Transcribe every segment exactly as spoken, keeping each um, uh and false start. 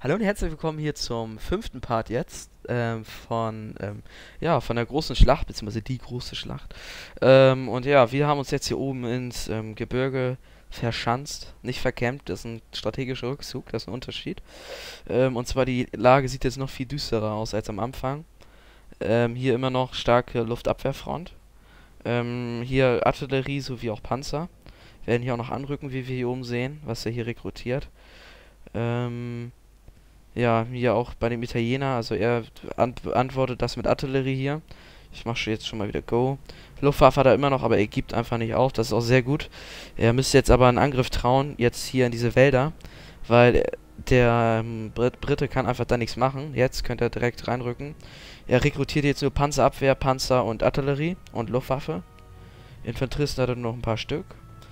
Hallo und herzlich willkommen hier zum fünften Part jetzt ähm, von, ähm, ja, von der großen Schlacht, beziehungsweise die große Schlacht. Ähm, und ja, wir haben uns jetzt hier oben ins ähm, Gebirge verschanzt, nicht verkämpft, das ist ein strategischer Rückzug, das ist ein Unterschied. Ähm, und zwar die Lage sieht jetzt noch viel düsterer aus als am Anfang. Ähm, hier immer noch starke Luftabwehrfront. Ähm, hier Artillerie sowie auch Panzer. Werden hier auch noch anrücken, wie wir hier oben sehen, was er hier rekrutiert. Ähm, Ja, hier auch bei dem Italiener, also er ant beantwortet das mit Artillerie hier. Ich mache jetzt schon mal wieder Go. Luftwaffe hat er immer noch, aber er gibt einfach nicht auf. Das ist auch sehr gut. Er müsste jetzt aber einen Angriff trauen, jetzt hier in diese Wälder, weil der ähm, Brit Brite kann einfach da nichts machen. Jetzt könnte er direkt reinrücken. Er rekrutiert jetzt nur Panzerabwehr, Panzer und Artillerie und Luftwaffe. Infanteristen hat er nur noch ein paar Stück.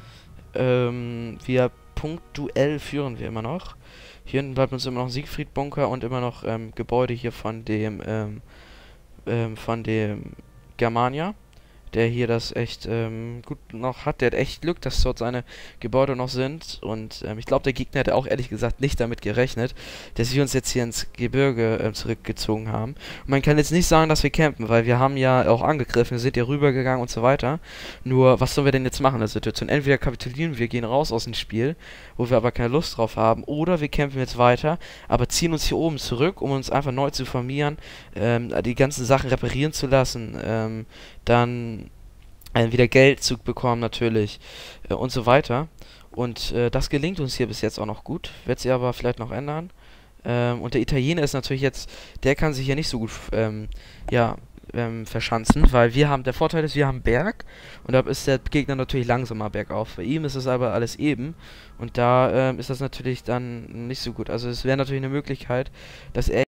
Ähm, wir punktuell führen wir immer noch. Hier hinten bleibt uns immer noch Siegfried-Bunker und immer noch ähm, Gebäude hier von dem ähm, ähm, von dem Germania, der hier das echt ähm, gut noch hat. Der hat echt Glück, dass dort seine Gebäude noch sind. Und ähm, ich glaube, der Gegner hätte auch ehrlich gesagt nicht damit gerechnet, dass wir uns jetzt hier ins Gebirge ähm, zurückgezogen haben. Und man kann jetzt nicht sagen, dass wir campen, weil wir haben ja auch angegriffen, wir sind ja rübergegangen und so weiter. Nur, was sollen wir denn jetzt machen in der Situation? Entweder kapitulieren wir, gehen raus aus dem Spiel, wo wir aber keine Lust drauf haben, oder wir kämpfen jetzt weiter, aber ziehen uns hier oben zurück, um uns einfach neu zu formieren, ähm, die ganzen Sachen reparieren zu lassen, ähm, dann äh, wieder Geldzug bekommen natürlich äh, und so weiter. Und äh, das gelingt uns hier bis jetzt auch noch gut, wird sich aber vielleicht noch ändern. Ähm, und der Italiener ist natürlich jetzt, der kann sich ja nicht so gut ähm, ja, ähm, verschanzen, weil wir haben, der Vorteil ist, wir haben Berg und da ist der Gegner natürlich langsamer bergauf. Bei ihm ist es aber alles eben und da ähm, ist das natürlich dann nicht so gut. Also es wäre natürlich eine Möglichkeit, dass er